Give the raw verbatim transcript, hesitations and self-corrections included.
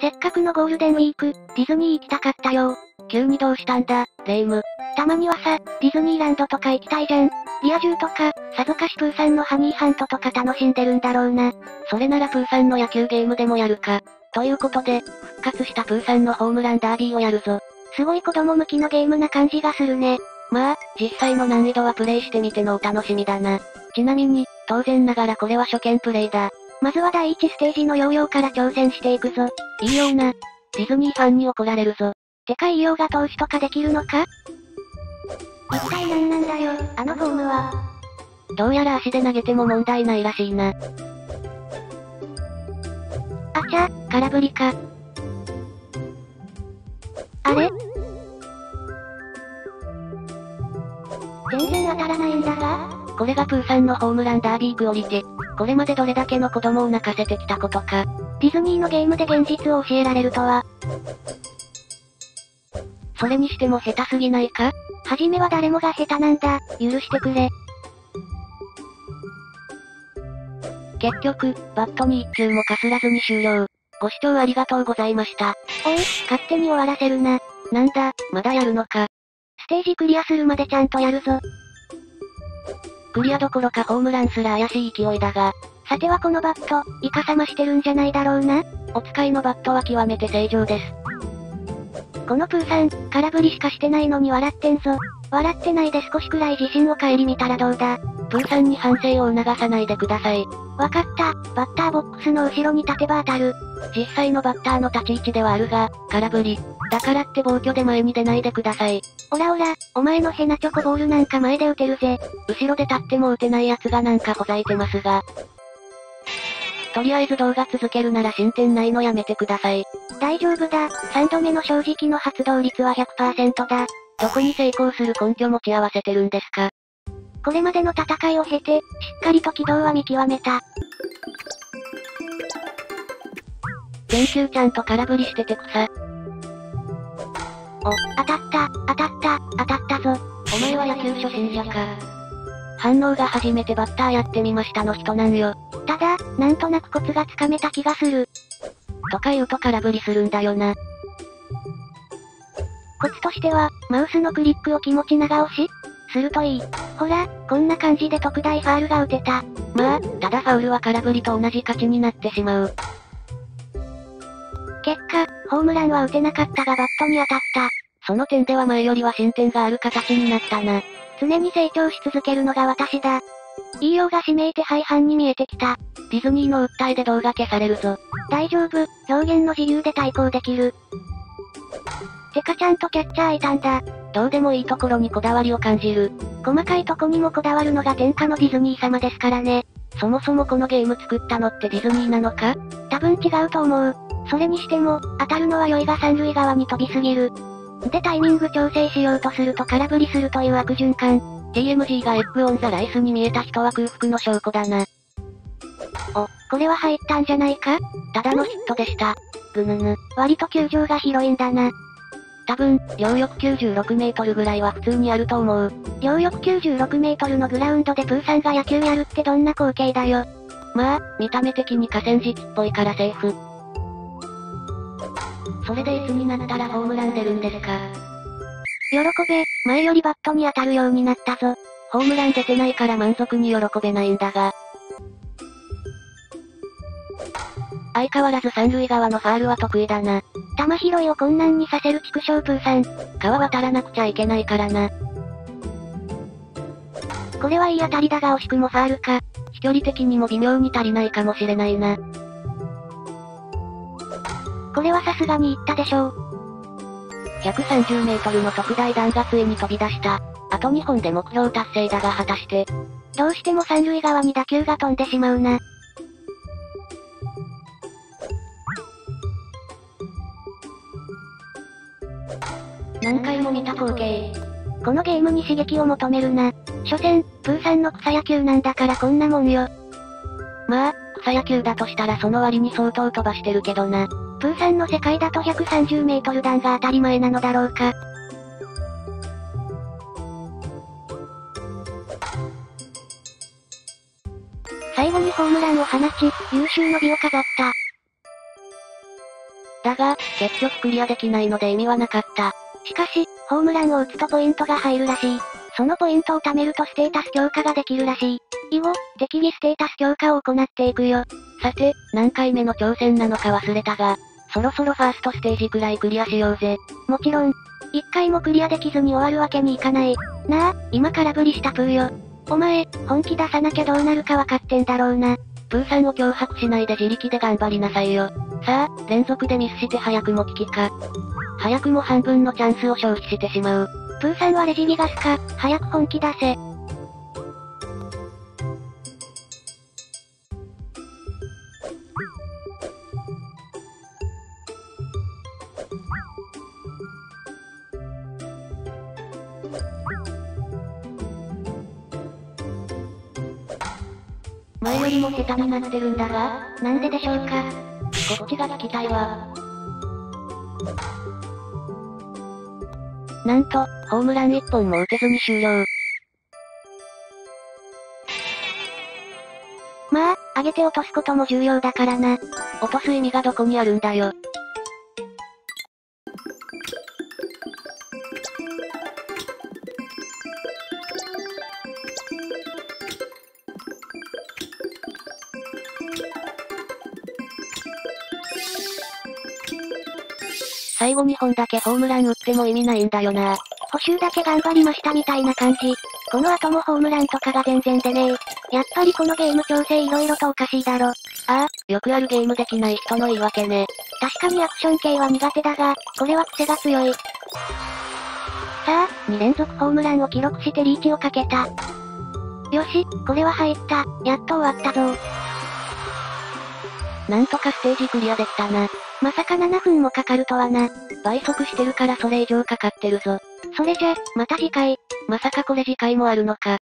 せっかくのゴールデンウィーク、ディズニー行きたかったよ。 急にどうしたんだ、レイム。 たまにはさ、ディズニーランドとか行きたいじゃん。リア充とか、さぞかしプーさんのハニーハントとか楽しんでるんだろうな。 それならプーさんの野球ゲームでもやるか。ということで、復活したプーさんのホームランダービーをやるぞ。 すごい子供向きのゲームな感じがするね。 まあ、実際の難易度はプレイしてみてのお楽しみだな。ちなみに、当然ながらこれは初見プレイだ。 まずは第一ステージのヨーヨーから挑戦していくぞ。 いいような。ディズニーファンに怒られるぞ。 てかいいようが投資とかできるのか？一体何なんだよ、あのフォームは。 どうやら足で投げても問題ないらしいな。 あちゃ、空振りか。あれ？全然当たらないんだが？ これがプーさんのホームランダービークオリティ。これまでどれだけの子供を泣かせてきたことか。 ディズニーのゲームで現実を教えられるとは。 それにしても下手すぎないか？ はじめは誰もが下手なんだ、許してくれ。 結局、バットに一球もかすらずに終了。ご視聴ありがとうございました。 おい、勝手に終わらせるな。 なんだ、まだやるのか。 ステージクリアするまでちゃんとやるぞ。 クリアどころかホームランすら怪しい勢いだが。 さてはこのバット、イカサマしてるんじゃないだろうな。 お使いのバットは極めて正常です。 このプーさん、空振りしかしてないのに笑ってんぞ。笑ってないで少しくらい自信を顧みたらどうだ。 プーさんに反省を促さないでください。 わかった、バッターボックスの後ろに立てば当たる。 実際のバッターの立ち位置ではあるが、空振り。だからって暴挙で前に出ないでください。 オラオラ、お前のヘナチョコボールなんか前で打てるぜ。 後ろで立っても打てない奴がなんかほざいてますが。とりあえず動画続けるなら進展ないのやめてください。 大丈夫だ、さんどめの正直の発動率は ひゃくパーセント だ。 どこに成功する根拠持ち合わせてるんですか？ これまでの戦いを経て、しっかりと軌道は見極めた。 全球ちゃんと空振りしてて草。 お、当たった、当たった、当たったぞ。 お前は野球初心者か。反応が初めてバッターやってみましたの人なんよ。 ただ、なんとなくコツがつかめた気がする。 とか言うと空振りするんだよな。 コツとしては、マウスのクリックを気持ち長押しするといい。ほら、こんな感じで特大ファールが打てた。 まあ、ただファウルは空振りと同じ勝ちになってしまう。 結果、ホームランは打てなかったがバットに当たった。 その点では前よりは進展がある形になったな。 常に成長し続けるのが私だ。言いようが指名手配犯に見えてきた。 ディズニーの訴えで動画消されるぞ。 大丈夫、表現の自由で対抗できる。てかちゃんとキャッチャーいたんだ。 どうでもいいところにこだわりを感じる。 細かいとこにもこだわるのが天下のディズニー様ですからね。 そもそもこのゲーム作ったのってディズニーなのか？ 多分違うと思う。それにしても、当たるのは良いが三塁側に飛びすぎる。でタイミング調整しようとすると空振りするという悪循環。 ティーエムジー がエッグオンザライスに見えた人は空腹の証拠だな。 お、これは入ったんじゃないか？ ただのヒットでした。ぐぬぬ。 割と球場が広いんだな。 多分、両翼きゅうじゅうろくメートルぐらいは普通にあると思う。 両翼きゅうじゅうろくメートルのグラウンドでプーさんが野球やるってどんな光景だよ。 まあ、見た目的に河川敷っぽいからセーフ。それでいつになったらホームラン出るんですか？ 喜べ、前よりバットに当たるようになったぞ。 ホームラン出てないから満足に喜べないんだが。相変わらず三塁側のファールは得意だな。 球拾いを困難にさせる畜生プーさん。 川渡らなくちゃいけないからな。 これはいい当たりだが惜しくもファールか。 飛距離的にも微妙に足りないかもしれないな。 これはさすがに言ったでしょう。 ひゃくさんじゅうメートルの特大弾がついに飛び出した。あとにほんで目標達成だが果たして。 どうしても三塁側に打球が飛んでしまうな。 何回も見た光景。 このゲームに刺激を求めるな。所詮、プーさんの草野球なんだからこんなもんよ。 まあ、草野球だとしたらその割に相当飛ばしてるけどな。 プーさんの世界だとひゃくさんじゅうメートル弾が当たり前なのだろうか。最後にホームランを放ち、優秀の美を飾った。 だが、結局クリアできないので意味はなかった。 しかし、ホームランを打つとポイントが入るらしい。そのポイントを貯めるとステータス強化ができるらしい。以後、適宜ステータス強化を行っていくよ。 さて、何回目の挑戦なのか忘れたが、そろそろファーストステージくらいクリアしようぜ。 もちろん、一回もクリアできずに終わるわけにいかない。なあ、今空振りしたプーよ。お前、本気出さなきゃどうなるかわかってんだろうな。 プーさんを脅迫しないで自力で頑張りなさいよ。さあ、連続でミスして早くも危機か。早くも半分のチャンスを消費してしまう。 プーさんはレジギガスか、早く本気出せ。 前よりも下手になってるんだが、 なんででしょうか。 こっちが聞きたいわ。なんと、ホームランいっぽんも打てずに終了。 まあ、上げて落とすことも重要だからな。 落とす意味がどこにあるんだよ。最後にほんだけホームラン打っても意味ないんだよな。 補修だけ頑張りましたみたいな感じ。この後もホームランとかが全然出ねえ。やっぱりこのゲーム調整色々とおかしいだろ。ああ、よくあるゲームできない人の言い訳ね。 確かにアクション系は苦手だが、これは癖が強い。さあ、に連続ホームランを記録してリーチをかけた。よし、これは入った。やっと終わったぞ。 なんとかステージクリアできたな。 まさかななふんもかかるとはな。 倍速してるからそれ以上かかってるぞ。 それじゃ、また次回。 まさかこれ次回もあるのか。